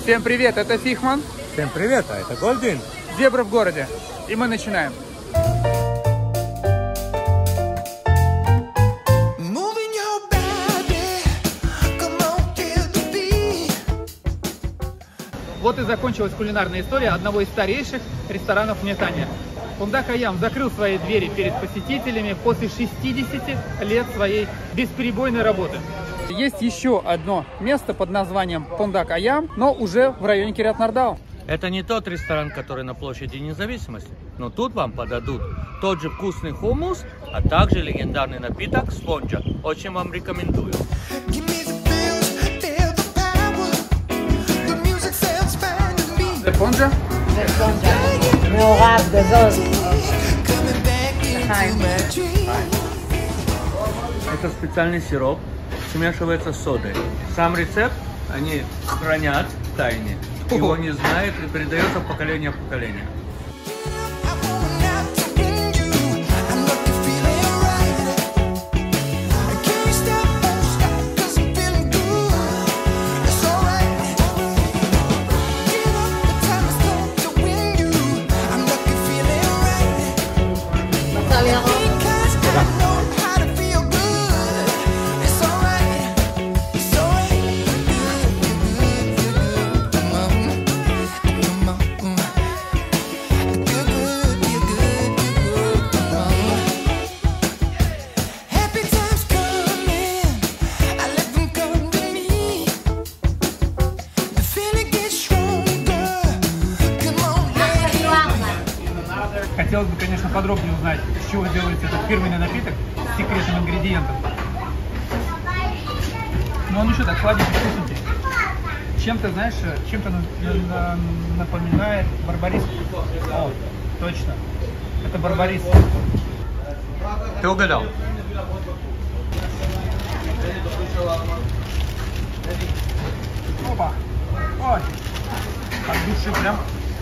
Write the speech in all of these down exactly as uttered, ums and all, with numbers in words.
Всем привет, это Фихман. Всем привет, а это Гольдин. Зебра в городе. И мы начинаем. Вот и закончилась кулинарная история одного из старейших ресторанов в Нетанья. Пондак Аям закрыл свои двери перед посетителями после шестидесяти лет своей бесперебойной работы. Есть еще одно место под названием Пондак Аям, но уже в районе Кирьят-Нардау. Это не тот ресторан, который на площади Независимости, но тут вам подадут тот же вкусный хумус, а также легендарный напиток спонжа. Очень вам рекомендую. Спонжа? מעורב גדול. Это специальный сироп, смешивается с содой. Сам рецепт они хранят в тайне. Его не знает и передается поколение в поколение. Хотелось бы, конечно, подробнее узнать, из чего делается этот фирменный напиток с секретным ингредиентом. Но он еще так сладенький, вкусненький. Чем-то, знаешь, чем-то напоминает барбарис. О, точно. Это барбарис. Ты угадал? Опа. Ой. От души прям.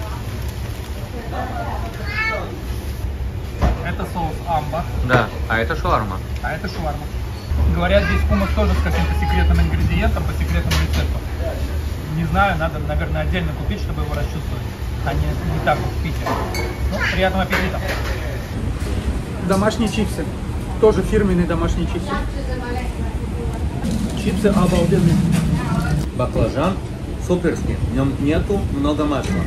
Это соус амба. Да, а это шаурма. А это шаурма. Говорят, здесь хумус тоже с каким-то секретным ингредиентом, по секретному рецепту. Не знаю, надо, наверное, отдельно купить, чтобы его расчувствовать. А не, не так вот в Питере. Ну, приятного аппетита. Домашние чипсы. Тоже фирменные домашние чипсы. Чипсы обалденные. Баклажан суперский, в нем нету много масла.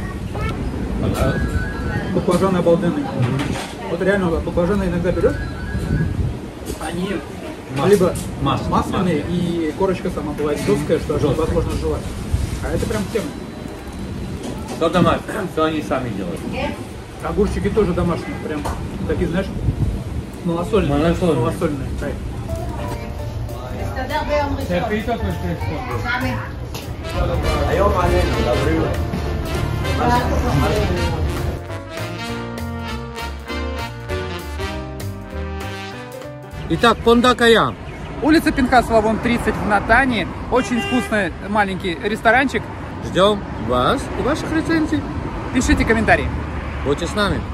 Баклажаны обалденные. Вот реально баклажаны иногда берешь, они Масса. либо Масса. масляные, Масса. и корочка сама бывает жесткая, что аж невозможно жевать. А это прям тема. Что домашнее, что они сами делают. Огурчики тоже домашние, прям такие, знаешь, малосольные. Малосольные. Малосольные. Кайф. Итак, Пондак Аям. Улица Пинхасова, вон тридцать в Натании. Очень вкусный маленький ресторанчик. Ждем вас и ваших рецензий. Пишите комментарии. Будьте с нами.